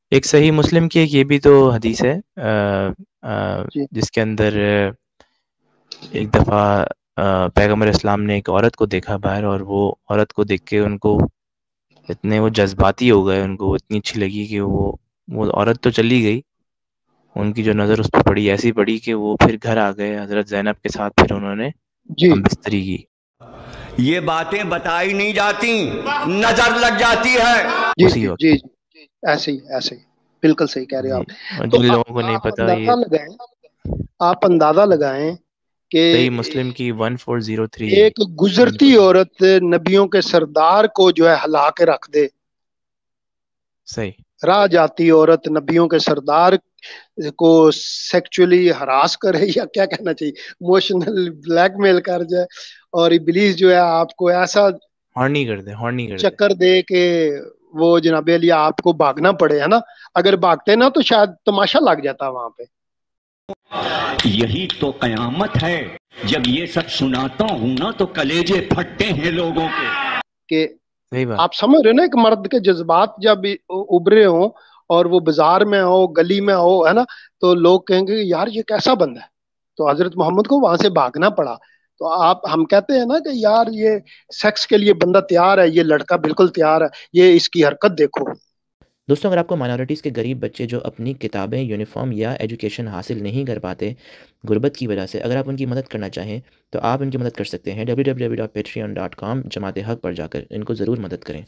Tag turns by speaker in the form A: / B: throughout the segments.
A: ایک صحیح مسلم کی ایک یہ بھی تو حدیث ہے
B: جی
A: جس کے اندر ایک دفعہ پیغمبر اسلام نے ایک عورت کو دیکھا باہر، اور وہ عورت کو دیکھ کے ان کو اتنے وہ جذباتی ہو گئے، ان کو اتنی اچھی لگی کہ وہ عورت تو چلی گئی، ان کی جو نظر اس پہ پڑی ایسی پڑی کہ وہ پھر گھر آ گئے حضرت زینب کے ساتھ، پھر انہوں نے
B: جی
A: ہم بستری کی.
C: یہ باتیں بتائی نہیں جاتی، نظر لگ جاتی ہے
B: جی
A: اسی وقت.
B: جی جی ایسے ہی ایسے ہی بالکل صحیح کہہ رہے ہیں
A: جی،
B: آپ.
A: اور
B: تو
A: جن لوگوں کو نہیں
B: آپ
A: پتا یہ
B: اندازہ لگائیں، آپ اندازہ لگائیں کہ
A: صحیح مسلم کی 1403 ہے.
B: ایک گزرتی
A: بالکل
B: عورت نبیوں کے سردار کو جو ہے ہلا کے رکھ دے،
A: صحیح.
B: راہ جاتی عورت نبیوں کے سردار کو سیکچولی ہراس کرے، یا کیا کہنا چاہیے، ایموشنل بلیک میل کر جائے، اور ابلیس جو ہے آپ کو ایسا
A: ہارنی کر دے، ہارنی کر دے.
B: چکر دے کہ وہ جناب علی آپ کو بھاگنا پڑے، ہے نا. اگر بھاگتے نا تو شاید تماشا لگ جاتا وہاں پہ.
C: یہی تو قیامت ہے، جب یہ سب سناتا ہوں نا تو کلیجے پھٹتے ہیں لوگوں کے.
B: کہ
A: صحیح بات.
B: آپ سمجھ رہے ہو نا، ایک مرد کے جذبات جب ابھرے ہوں اور وہ بازار میں ہو، گلی میں ہو، ہے نا، تو لوگ کہیں گے یار یہ کیسا بندہ ہے. تو حضرت محمد کو وہاں سے بھاگنا پڑا. تو ہم کہتے ہیں نا کہ یار یہ سیکس کے لیے بندہ تیار ہے، یہ لڑکا بالکل تیار ہے، یہ اس کی حرکت دیکھو.
D: دوستوں، اگر آپ کو مائنورٹیز کے غریب بچے جو اپنی کتابیں، یونیفارم یا ایجوکیشن حاصل نہیں کر پاتے غربت کی وجہ سے، اگر آپ ان کی مدد کرنا چاہیں تو آپ ان کی مدد کر سکتے ہیں www.patreon.com جماعت حق پر جا کر ان کو ضرور مدد کریں.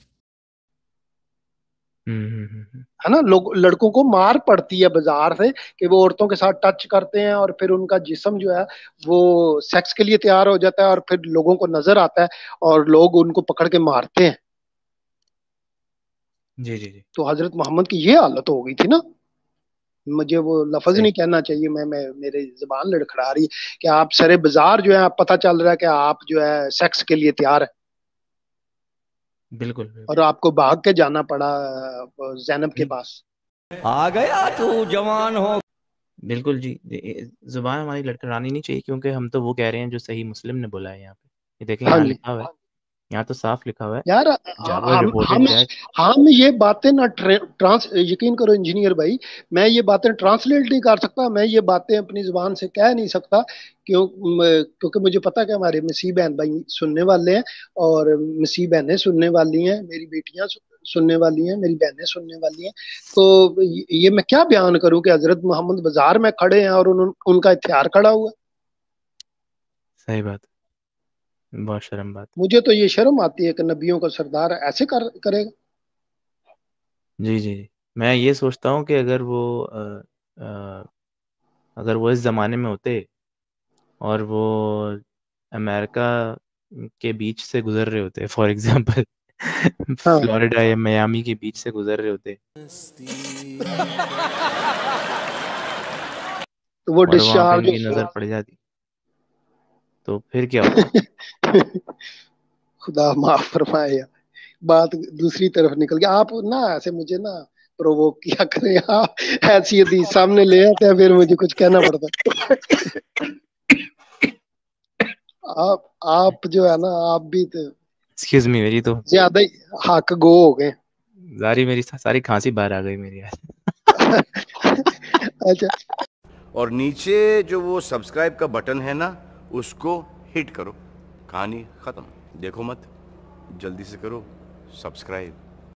B: ہے نا، لوگ لڑکوں کو مار پڑتی ہے بازار سے کہ وہ عورتوں کے ساتھ ٹچ کرتے ہیں، اور پھر ان کا جسم جو ہے وہ سیکس کے لیے تیار ہو جاتا ہے، اور پھر لوگوں کو نظر آتا ہے اور لوگ ان کو پکڑ کے مارتے ہیں.
A: جی جی جی.
B: تو حضرت محمد کی یہ حالت ہو گئی تھی نا. مجھے وہ لفظ
A: صحیح.
B: نہیں کہنا چاہیے، میرے زبان لڑکھڑا رہی ہے کہ آپ سرے بازار جو ہے آپ پتہ چل رہا ہے کہ آپ جو ہے سیکس کے لیے تیار ہے،
A: بالکل
B: اور
A: بالکل.
B: آپ کو بھاگ کے جانا پڑا زینب کے پاس.
C: آ گیا تو جوان ہو.
A: بالکل جی. زبان ہماری لڑکھڑانی نہیں چاہیے، کیونکہ ہم تو وہ کہہ رہے ہیں جو صحیح مسلم نے بولا ہے یہاں پہ. یہ دیکھیں
B: ہاں
A: یہاں
B: جی
A: لکھا ہوا ہے، یہاں تو صاف لکھا ہوا
B: یار،
A: ہے جابر
B: ہم ہم
A: رپورٹڈ دیٹ.
B: ہم یہ باتیں نہ یقین کرو انجینئر بھائی، میں یہ باتیں ٹرانسلیٹ نہیں کر سکتا، میں یہ باتیں اپنی زبان سے کہہ نہیں سکتا، کیونکہ مجھے پتا کہ ہمارے مسیح بہن بھائی سننے والے ہیں، اور مسیح بہنیں سننے والی ہیں، میری بیٹیاں سننے والی ہیں، میری بہنیں سننے والی ہیں. تو یہ میں کیا بیان کروں کہ حضرت محمد بازار میں کھڑے ہیں اور ان کا ہتھیار کھڑا ہوا.
A: صحیح بات. بہت شرم بات.
B: مجھے تو یہ شرم آتی ہے کہ نبیوں کا سردار ایسے کرے گا.
A: جی جی جی. میں یہ سوچتا ہوں کہ اگر وہ اس زمانے میں ہوتے اور وہ امریکہ کے بیچ سے گزر رہے ہوتے، فار ایگزامپل
B: ہاں
A: فلوریڈا یا میامی کے بیچ سے گزر رہے ہوتے،
B: تو وہ
A: اور وہاں پہ ان
B: ڈسچارج
A: کی نظر پڑ جاتی، تو پھر کیا ہوتا؟
B: خدا معاف فرمائے. بات دوسری طرف نکل گیا. آپ نا ایسے مجھے نا پرووک کیا کریں، آپ ایسی حدیث سامنے لے آتے ہیں پھر مجھے کچھ کہنا پڑتا ہے. آپ جو ہے نا، آپ بھی تو
A: ایکسکیوز می، میری تو
B: زیادہ ہی حق گو ہو گئے.
A: میری ساری کھانسی باہر آ گئی میری آج.
B: اچھا
E: اور نیچے جو وہ سبسکرائب کا بٹن ہے نا، اس کو ہٹ کرو. کہانی ختم. دیکھو مت، جلدی سے کرو سبسکرائب.